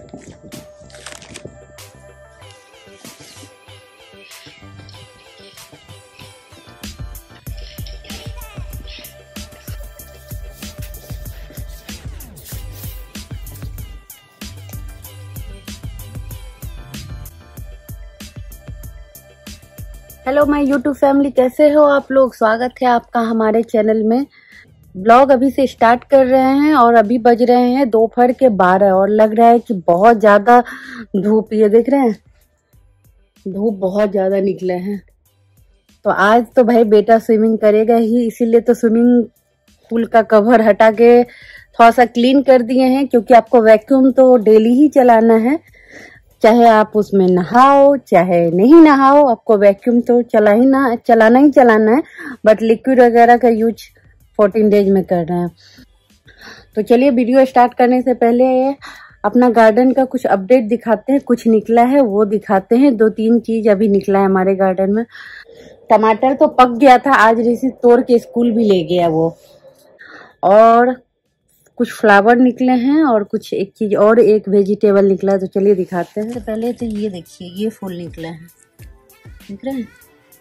Hello my YouTube family, कैसे हो आप लोग। स्वागत है आपका हमारे चैनल में। ब्लॉग अभी से स्टार्ट कर रहे हैं और अभी बज रहे हैं दोपहर के 12 और लग रहा है कि बहुत ज्यादा धूप, ये देख रहे हैं, धूप बहुत ज्यादा निकले हैं। तो आज तो भाई बेटा स्विमिंग करेगा ही, इसीलिए तो स्विमिंग पूल का कवर हटा के थोड़ा सा क्लीन कर दिए हैं, क्योंकि आपको वैक्यूम तो डेली ही चलाना है। चाहे आप उसमें नहाओ चाहे नहीं नहाओ, आपको वैक्यूम तो चलाना है। बट लिक्विड वगैरह का यूज 14 डेज में कर रहे हैं। तो चलिए वीडियो स्टार्ट करने से पहले अपना गार्डन का कुछ अपडेट दिखाते हैं। कुछ निकला है वो दिखाते हैं। 2-3 चीज अभी निकला है हमारे गार्डन में। टमाटर तो पक गया था, आज ऋषि तोड़ के स्कूल भी ले गया वो। और कुछ फ्लावर निकले हैं और कुछ एक चीज और, एक वेजिटेबल निकला है। तो चलिए दिखाते हैं। पहले तो ये देखिए, ये फूल निकले हैं, दिख रहे हैं।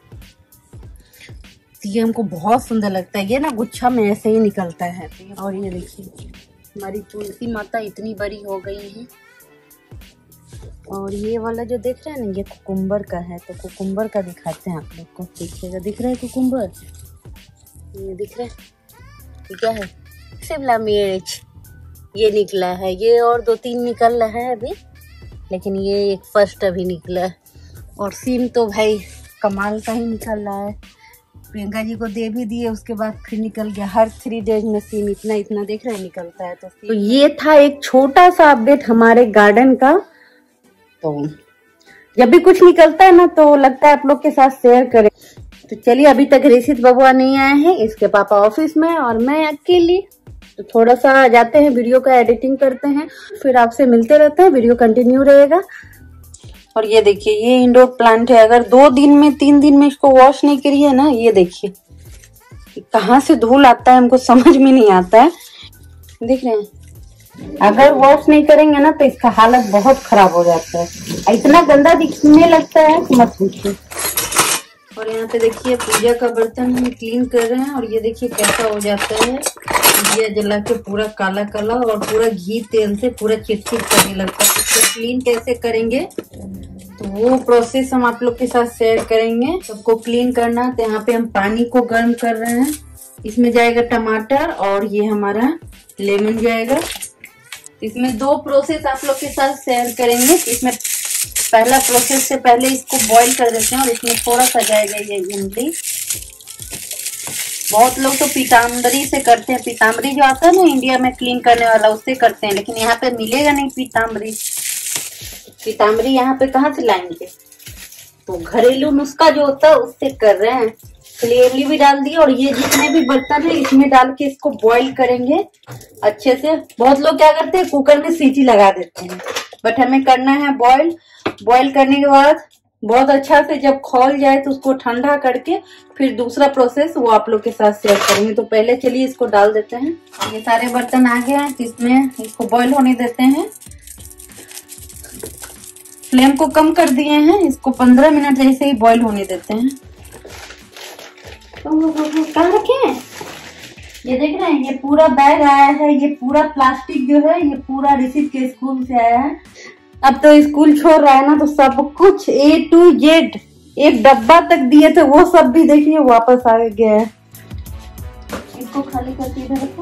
ये हमको बहुत सुंदर लगता है। ये ना गुच्छा में ऐसे ही निकलता है। और ये देखिए हमारी तुलसी माता इतनी बड़ी हो गई है। और ये वाला जो देख रहे हैं ना, ये कुकुम्बर का है। तो कुकुम्बर का दिखाते हैं आप लोग को, देखिएगा। दिख रहा है कुकुम्बर, ये दिख रहा है, क्या है, शिमला मिर्च ये निकला है। ये और 2-3 निकल रहा है अभी, लेकिन ये एक फर्स्ट अभी निकला है। और सीम तो भाई कमाल का ही निकल रहा है। प्रियंका जी को दे भी दिए, उसके बाद फिर निकल गया। हर 3 डेज में सीम इतना देख रहे हैं निकलता है। तो ये था एक छोटा सा अपडेट हमारे गार्डन का। तो जब भी कुछ निकलता है ना तो लगता है आप लोग के साथ शेयर करें। तो चलिए, अभी तक ऋषित बबुआ नहीं आए हैं, इसके पापा ऑफिस में और मैं अकेली। तो थोड़ा सा जाते हैं, वीडियो का एडिटिंग करते हैं, फिर आपसे मिलते रहते हैं। वीडियो कंटिन्यू रहेगा। और ये देखिए, ये इंडोर प्लांट है। अगर 2 दिन में 3 दिन में इसको वॉश नहीं करिए ना, ये देखिए कहाँ से धूल आता है, हमको समझ में नहीं आता है। देख रहे हैं, अगर वॉश नहीं करेंगे ना तो इसका हालत बहुत खराब हो जाता है। इतना गंदा दिखने लगता है मत पूछिए। और यहाँ पे देखिए पूजा का बर्तन हम क्लीन कर रहे हैं। और ये देखिए कैसा हो जाता है, दिया जला के पूरा काला काला और पूरा घी तेल से पूरा चिटचिट करने लगता है। इसको क्लीन कैसे करेंगे तो वो प्रोसेस हम आप लोग के साथ शेयर करेंगे। सबको क्लीन करना। तो यहाँ पे हम पानी को गर्म कर रहे हैं। इसमें जाएगा टमाटर और ये हमारा लेमन जाएगा। इसमें 2 प्रोसेस आप लोग के साथ शेयर करेंगे। इसमें पहला प्रोसेस से पहले इसको बॉईल कर देते हैं और इसमें थोड़ा सा जाएगा ये इमली। बहुत लोग तो पीताम्बरी से करते हैं। पीताम्बरी जो आता है ना इंडिया में क्लीन करने वाला, उससे करते हैं, लेकिन यहाँ पे मिलेगा नहीं पीताम्बरी। पीताम्बरी यहाँ पे कहाँ से लाएंगे। तो घरेलू नुस्खा जो होता है उससे कर रहे हैं। क्लियरली भी डाल दिए। और ये जितने भी बर्तन है इसमें डाल के इसको बॉईल करेंगे अच्छे से। बहुत लोग क्या करते हैं, कुकर में सीटी लगा देते हैं, बट हमें करना है बॉईल। बॉईल करने के बाद बहुत अच्छा से जब खौल जाए तो उसको ठंडा करके फिर दूसरा प्रोसेस वो आप लोग के साथ शेयर करेंगे। तो पहले चलिए इसको डाल देते हैं। ये सारे बर्तन आ गए हैं, इसमें इसको बॉईल होने देते हैं। फ्लेम को कम कर दिए हैं, इसको 15 मिनट जैसे ही बॉईल होने देते हैं। कहाँ रखे हैं, ये देख रहे हैं, ये पूरा बैग आया है। ये पूरा प्लास्टिक जो है ये पूरा ऋषि के स्कूल से आया है। अब तो स्कूल छोड़ रहा है ना, तो सब कुछ A to Z, एक डब्बा तक दिए थे वो सब भी देखिए वापस आ गया है। इसको खाली करके इधर रखो।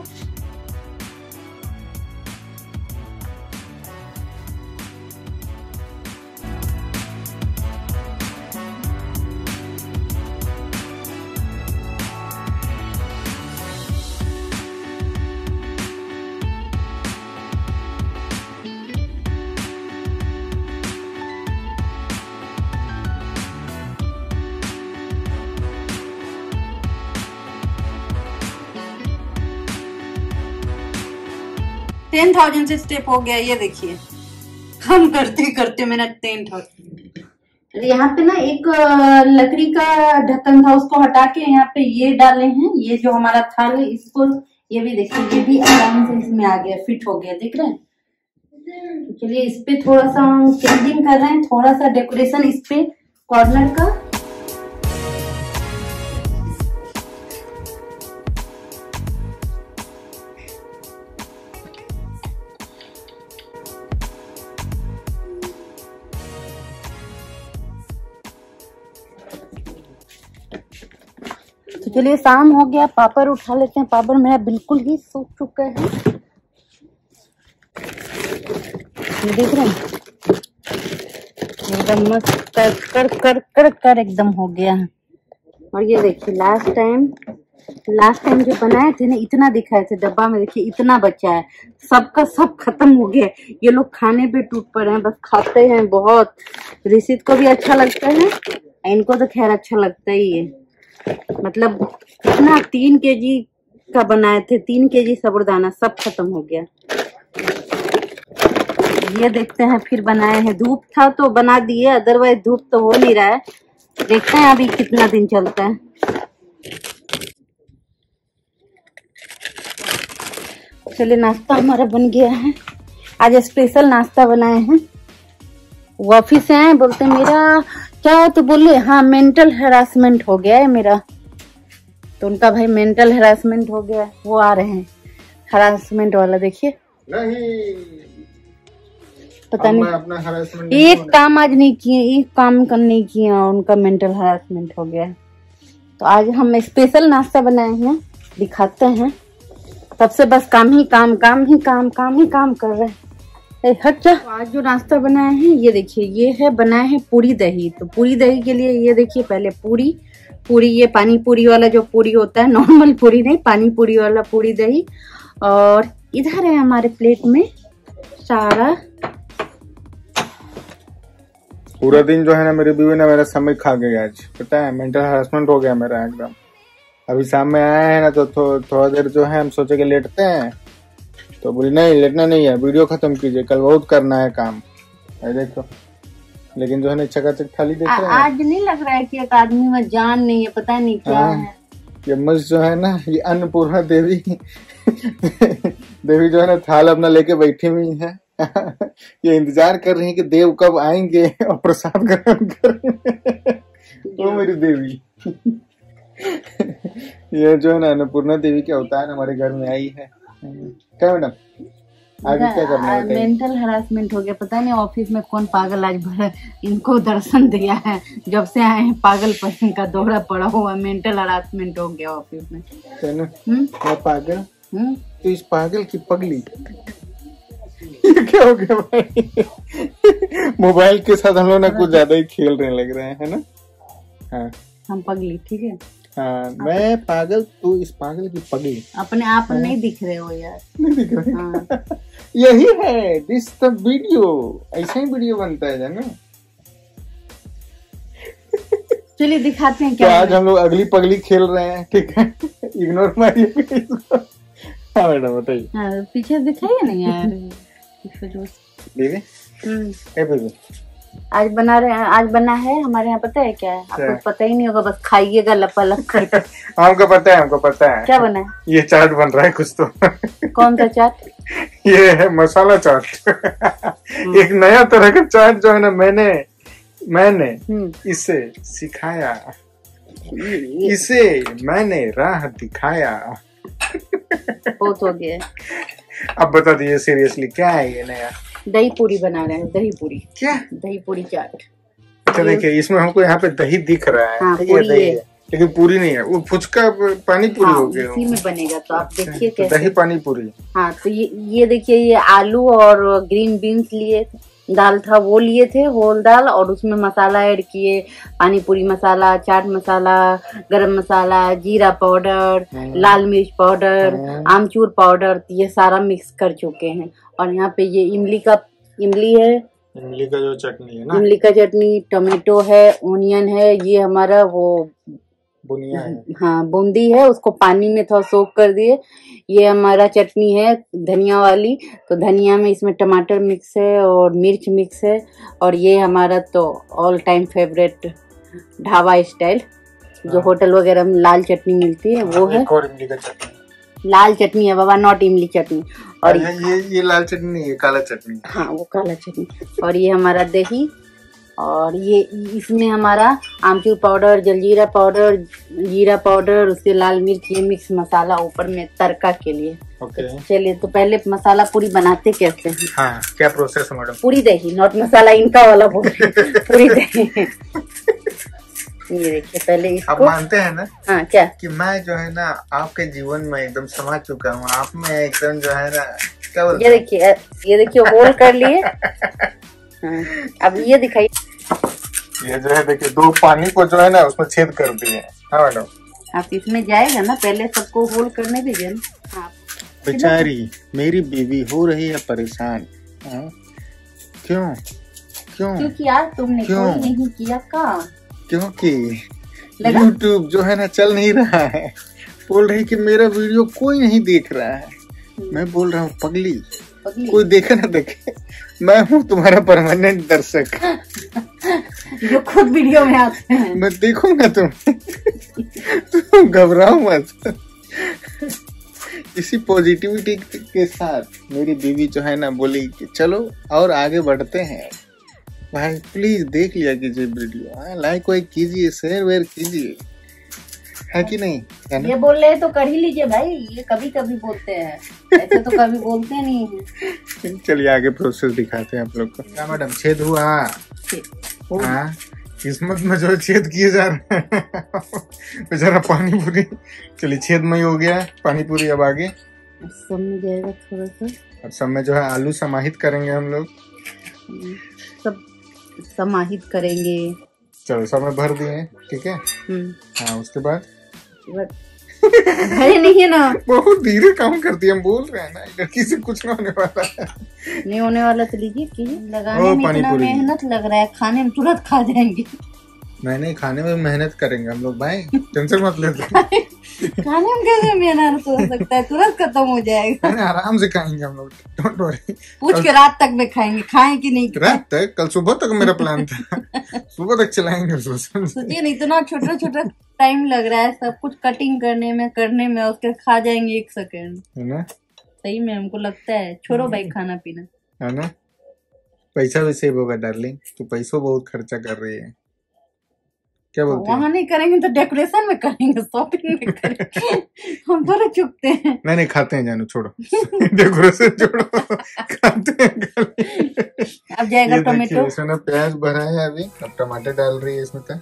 टेन 10,000 से स्टेप हो गया। ये देखिए हम करते करते मेरा 10,000। यहाँ पे ना एक लकड़ी का ढक्कन था, उसको हटा के यहाँ पे ये डाले हैं। ये जो हमारा थाल है इसको, ये भी देखिए, ये भी आराम से इसमें आ गया, फिट हो गया। दिख रहा है, चलिए इस पे थोड़ा सा हम चेंजिंग कर रहे हैं, थोड़ा सा डेकोरेशन इस पे कॉर्नर का। तो चलिए शाम हो गया, पापड़ उठा लेते हैं। पापड़ मेरा बिल्कुल ही सूख चुका है, ये देख रहे हैं एकदम मस्त कर कर कर कर कर एकदम हो गया है। और ये देखिए लास्ट टाइम जो बनाए थे ना, इतना दिखाए थे डब्बा में, देखिए इतना बचा है, सबका सब खत्म हो गया। ये लोग खाने पे टूट पड़े हैं, बस खाते हैं बहुत। ऋषित को भी अच्छा लगता है, इनको तो खैर अच्छा लगता ही है। मतलब इतना 3 केजी का बनाए थे, 3 केजी साबूदाना सब खत्म हो गया। ये देखते हैं फिर बनाए हैं, धूप था तो बना दिए, अदरवाइज धूप तो हो नहीं रहा है। देखते हैं अभी कितना दिन चलता है। चलिए नाश्ता हमारा बन गया है, आज स्पेशल नाश्ता बनाए हैं। वो ऑफिस से आए, बोलते मेरा क्या हो, तो बोले हाँ मेंटल हैरासमेंट हो गया है मेरा। तो उनका भाई मेंटल हैरासमेंट हो गया, वो आ रहे हैं हैरासमेंट वाला। देखिए नहीं पता नहीं, अपना हरासमेंट एक काम आज नहीं किए, एक काम नहीं किया, उनका मेंटल हैरासमेंट हो गया। तो आज हम स्पेशल नाश्ता बनाए हैं, दिखाते हैं। तब से बस काम ही काम कर रहे हैं। हट जा। तो आज जो नाश्ता बनाए हैं ये देखिए, ये है बनाए हैं पूरी दही। तो पूरी दही के लिए ये देखिए, पहले पूरी ये पानी पूरी वाला जो पूरी होता है, नॉर्मल पूरी नहीं, पानी पूरी वाला पूरी दही। और इधर है हमारे प्लेट में सारा। पूरा दिन जो है ना मेरी बीवी ने मेरा समय खा गई आज, पता है, मेंटल हरासमेंट हो गया मेरा एकदम। अभी शाम में आया है ना, तो थोड़ा देर जो है हम सोचे कि लेटते हैं, तो बोली नहीं लेटना नहीं है, वीडियो खत्म कीजिए, कल बहुत करना है काम। देखो, लेकिन जो है ना चकाचक थाली देख रहे हैं। आज नहीं लग रहा है कि एक आदमी में जान नहीं है, पता नहीं क्या है। ये मस्त जो है ना, ये अन्नपूर्णा देवी देवी जो है ना थाल अपना लेके बैठी हुई है। ये इंतजार कर रही है कि देव कब आएंगे और प्रसाद ग्रहण करेंगे। वो मेरी देवी। ये जो है ना अन्नपूर्णा देवी के अवतार हमारे घर में आई है। क्या मैडम आगे क्या करना है? मेंटल हरासमेंट हो गया, पता नहीं ऑफिस में कौन पागल आज भर इनको दर्शन दिया है। जब से आए हैं पागल पन का दौरा पड़ा हुआ, मेंटल हरासमेंट हो गया ऑफिस में। मैं पागल तो इस पागल की पगली। ये क्या हो गया भाई? मोबाइल के साथ हम लोग ना कुछ ज्यादा ही खेल रहे लग रहे हैं, है ना? हाँ हम पगली, ठीक है। हाँ, मैं पागल तू इस पागल की पगली। अपने आप नहीं दिख रहे हो यार, नहीं दिख रहे। हाँ। यही है दिस द वीडियो, ऐसा ही वीडियो बनता है ना। चलिए दिखाते हैं क्या। तो आज हम लोग अगली पगली खेल रहे हैं, ठीक है, इग्नोर मारिए। हाँ मैडम बताइए। हाँ, पीछे दिखाइए नहीं यार। आज बना रहे हैं, आज बना है हमारे यहाँ, पता है क्या है आपको? पता ही नहीं होगा, बस खाइएगा लपालप करके। हमको पता है क्या बना है। ये चाट बन रहा है कुछ तो। कौन सा चाट? ये है मसाला चाट। एक नया तरह का चाट जो है ना, मैंने इसे सिखाया, इसे मैंने राह दिखाया। बहुत हो गया। अब बता दीजिए सीरियसली क्या है ये नया? दही पूरी बना रहे हैं, दही पूरी। क्या? दही पूरी चाट। अच्छा देखिए, इसमें हमको यहाँ पे दही दिख रहा है। हाँ, पूरी है। लेकिन पूरी नहीं है, वो फुचका पानी पूरी हो गया। इसी में बनेगा, तो आप देखिए कैसे। दही पानी पूरी। हाँ, तो ये देखिए, ये आलू और ग्रीन बीन्स लिए, दाल था वो लिए थे, होल दाल, और उसमें मसाला ऐड किए, पानी पूरी मसाला, चाट मसाला, गरम मसाला, जीरा पाउडर, लाल मिर्च पाउडर, आमचूर पाउडर, ये सारा मिक्स कर चुके हैं। और यहाँ पे ये इमली है, इमली का जो चटनी है ना, इमली का चटनी, टोमेटो है, ओनियन है, ये हमारा वो बुनिया है, हाँ बूंदी है, उसको पानी में थोड़ा सोक कर दिए। ये हमारा चटनी है धनिया वाली, तो धनिया में इसमें टमाटर मिक्स है और मिर्च मिक्स है। और ये हमारा तो all time favourite dhaba style जो होटल वगैरह में लाल चटनी मिलती है, वो है। और इमली का चटनी, लाल चटनी है बाबा, नॉट इमली चटनी। और ये लाल चटनी नहीं है, काला चटनी। हाँ वो काला चटनी। और ये हमारा दही, और ये इसमें हमारा आमचूर पाउडर, जलजीरा पाउडर, जीरा पाउडर, उसके लाल मिर्च, ये मिक्स मसाला ऊपर में तड़का के लिए। ओके। चलिए तो पहले मसाला पूरी बनाते कैसे हैं? हाँ, क्या प्रोसेस है मैडम? पूरी दही, नॉट मसाला इनका वाला बोल रही हूं। पूरी दही। ये देखिए पहले इसको। आप मानते हैं ना? हाँ क्या? कि मैं जो है ना आपके जीवन में एकदम समा चुका हूँ। आप में एकदम जो है ना, क्या बोलते? ये देखिए होल कर लिए। हाँ, अब ये दिखाइए। ये जो है देखिए, 2 पानी को जो है ना उसमें छेद कर दिए। हाँ मैडम। आप इसमें जाएगा ना, पहले सबको होल करने दीजिए ना। हाँ। बेचारी मेरी बीवी हो रही है परेशान। हाँ? क्यों? क्योंकि यार तुमने कोई नहीं किया का। क्योंकि YouTube जो है ना चल नहीं रहा है। बोल रही कि मेरा वीडियो कोई नहीं देख रहा है। मैं बोल रहा हूँ पगली, कोई देखे ना देखे, मैं हूँ तुम्हारा परमानेंट दर्शक जो खुद वीडियो में आते हैं। मैं देखूंगा तुम घबराओ मत। इसी पॉजिटिविटी के साथ मेरी बीवी जो है ना बोली कि चलो और आगे बढ़ते हैं। भाई प्लीज देख लिया कीजिए वीडियो, लाइक वाइक कीजिए, शेयर वेयर कीजिए, है कि नहीं? है ना? ये बोल रहे तो कर ही लीजिए भाई, ये कभी कभी बोलते हैं, ऐसे तो कभी बोलते नहीं है। चलिए आगे प्रोसेस दिखाते हैं आप लोग को। क्या मैडम छेद हुआ? हाँ, किस्मत में जो छेद किए जा रहे हैं। बेचारा पानी पूरी। चलिए छेद में ही हो गया पानी पूरी। अब आगे सब में जाएगा थोड़ा सा। अब सब में जो है आलू समाहित करेंगे हम लोग। सब समाहित करेंगे। चलो सब में भर दिए, ठीक है। हाँ, उसके बाद भरे नहीं है ना। बहुत धीरे काम करती है, हम बोल रहे हैं ना लड़की से कुछ ना होने वाला है। नहीं होने वाला तो लीजिए, लगाने में इतना मेहनत लग रहा है, खाने में तुरंत खा जाएंगे। नहीं, खाने में मेहनत करेंगे हम लोग भाई, टेंशन मत लेते। खाने में कैसे मेहनत हो सकता है, तुरंत खत्म हो जाएगा। आराम से खाएंगे हम लोग, डोंट वरी। पूछ के रात तक में खाएंगे, खाएं कि नहीं? रात तक? कल सुबह तक मेरा प्लान था। सुबह तक चलाएंगे। सोचिए ना, इतना छोटा छोटा टाइम लग रहा है सब कुछ कटिंग करने में, उसके खा जाएंगे 1 सेकेंड, है ना? सही में हमको लगता है, छोड़ो भाई खाना पीना, है ना? पैसा भी सेव होगा डार्लिंग, तो पैसों बहुत खर्चा कर रही है। क्या बोलते हैं? वहाँ नहीं करेंगे तो डेकोरेशन में करेंगे, शॉपिंग में करेंगे। हम थोड़ा चुकते हैं। नहीं खाते हैं, जानू छोड़ो। डेकोरेशन छोड़ो, खाते हैं। अब जाएगा टोमेटो। इसमें प्याज भरा है अभी, अब टमाटर डाल रही है इसमें। तो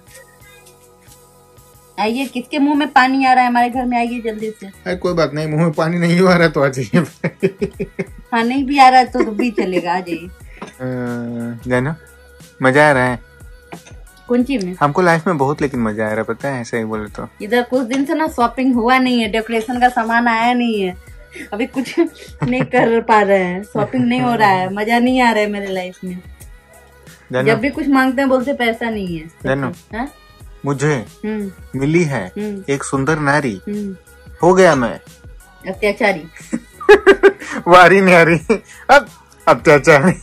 आइए, किसके मुंह में पानी आ रहा है हमारे घर में, आइए जल्दी से। अरे कोई बात नहीं, मुंह में पानी नहीं आ रहा तो आ जाइए। हाँ नहीं भी आ रहा है तो भी चलेगा, आ जाइए। जानो मजा आ रहा है। कौन चीज में? हमको लाइफ में बहुत लेकिन मजा आ रहा है, पता है, ऐसे ही बोले तो। इधर कुछ दिन से ना शॉपिंग हुआ नहीं है, डेकोरेशन का सामान आया नहीं है, अभी कुछ नहीं कर पा रहे हैं, शॉपिंग नहीं हो रहा है, मजा नहीं आ रहा है मेरे लाइफ में। जब भी कुछ मांगते हैं बोलते पैसा नहीं है। जानो मुझे मिली है एक सुंदर नारी, हो गया मैं अत्याचारी। वारी नारी अब अत्याचारी।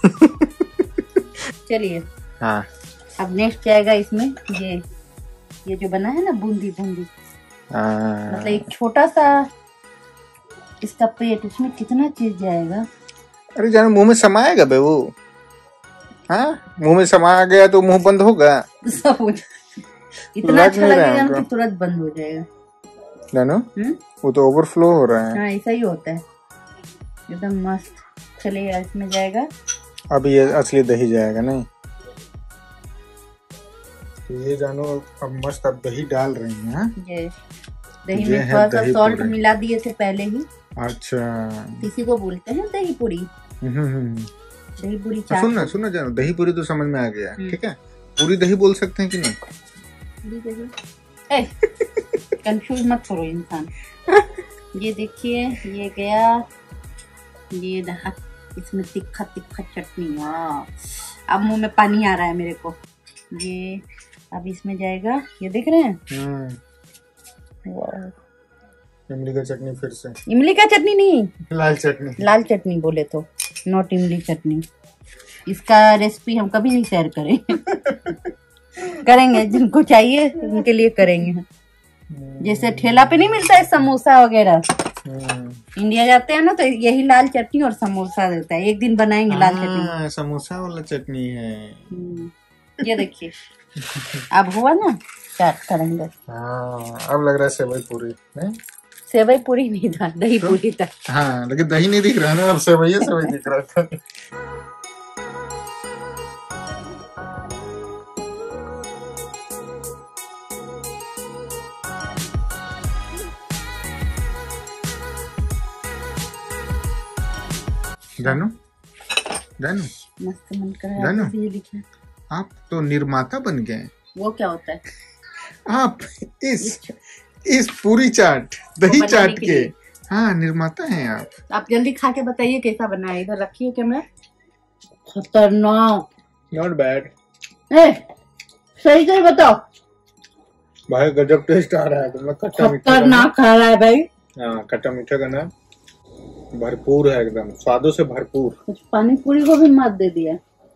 चलिए हाँ, अब नेक्स्ट जाएगा इसमें ये जो बना है ना बूंदी, मतलब एक छोटा सा इसका पेट, उसमें कितना चीज जाएगा। अरे जानो मुंह में समाएगा बे वो। हाँ, मुंह में समा गया तो मुंह बंद होगा। सब इतना अच्छा लगेगा कि तुरंत बंद हो जाएगा। जानो वो तो ओवरफ्लो हो रहा है। हाँ ऐसा ही होता है, एकदम मस्त। चलिए इसमें जाएगा अब ये असली दही जाएगा। नहीं तो ये जानो अब मस्त अब दही डाल रही हैं। ये दही में थोड़ा सा सॉल्ट मिला दिए थे पहले ही। अच्छा, किसी को बोलते हैं दही पूरी। दही पूरी सुनना जानो, दही पूरी तो समझ में आ गया, ठीक है। पूरी दही बोल सकते हैं कि नहीं? कंफ्यूज मत करो इंसान। ये देखिए ये गया, ये रहा इसमें तीखा चटनी। अब मुंह में पानी आ रहा है मेरे को। ये अब इसमें जाएगा, ये देख रहे हैं, इमली का चटनी। फिर से इमली का चटनी नहीं, लाल चटनी बोले तो, नॉट इमली चटनी। इसका रेसिपी हम कभी नहीं शेयर करेंगे। करेंगे जिनको चाहिए उनके लिए करेंगे। जैसे ठेला पे नहीं मिलता है समोसा वगैरह, इंडिया जाते हैं ना तो यही लाल चटनी और समोसा देता है। एक दिन बनाएंगे लाल चटनी। समोसा वाला चटनी है। ये देखिए अब हुआ ना, चाट करेंगे। हाँ अब लग रहा है सेवई पूरी नहीं, सेवई पूरी नहीं था, दही पूरी था। हाँ लेकिन दही नहीं दिख रहा ना, अब सेवई दिख रहा था। जानू जानू मस्त मन कर रहा है। ये देखिए आप तो निर्माता बन गए। वो क्या होता है? आप इस पूरी चाट दही चाट के हाँ निर्माता हैं आप। आप जल्दी खा के बताइए कैसा बना है। इधर रखिए कैमरा। खतरनाक। Not bad. सही सही बताओ भाई, गजब टेस्ट आ रहा है। तो मैं खतरनाक खा रहा है भाई। हाँ खट्टा मीठा का ना भरपूर है, एकदम स्वादों से भरपूर। कुछ पानी पूरी को भी मात दे दिया।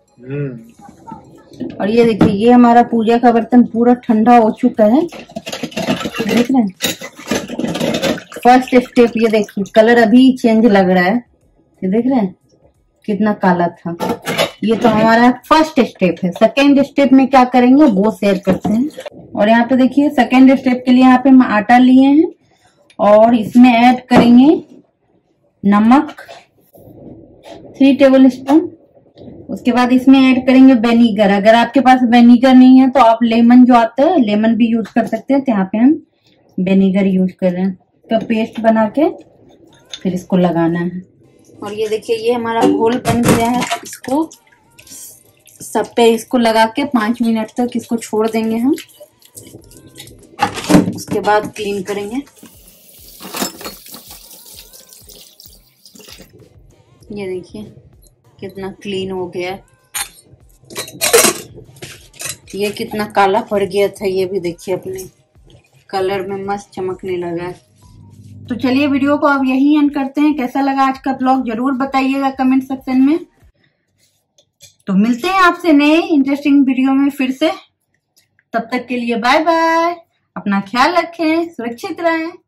और ये देखिए ये हमारा पूजा का बर्तन पूरा ठंडा हो चुका है। देख रहे हैं फर्स्ट स्टेप। ये देखिए कलर अभी चेंज लग रहा है। ये देख रहे हैं कितना काला था। ये तो हमारा फर्स्ट स्टेप है। सेकेंड स्टेप में क्या करेंगे वो शेयर करते हैं। और यहाँ पे देखिए सेकेंड स्टेप के लिए यहाँ पे हम आटा लिए हैं और इसमें ऐड करेंगे नमक 3 टेबल स्पून। उसके बाद इसमें ऐड करेंगे वेनिगर। अगर आपके पास वेनिगर नहीं है तो आप लेमन जो आता है लेमन भी यूज कर सकते हैं। तो यहाँ पे हम वेनिगर यूज कर रहे हैं। इसका पेस्ट बना के फिर इसको लगाना है। और ये देखिए ये हमारा घोल बन गया है। इसको सब पे इसको लगा के 5 मिनट तक इसको छोड़ देंगे हम। उसके बाद क्लीन करेंगे। ये देखिए कितना क्लीन हो गया। ये कितना काला पड़ गया था ये भी देखिए अपने कलर में मस्त चमकने लगा। तो चलिए वीडियो को अब यहीं एंड करते हैं। कैसा लगा आज का ब्लॉग जरूर बताइएगा कमेंट सेक्शन में। तो मिलते हैं आपसे नए इंटरेस्टिंग वीडियो में फिर से। तब तक के लिए बाय बाय। अपना ख्याल रखें, सुरक्षित रहें।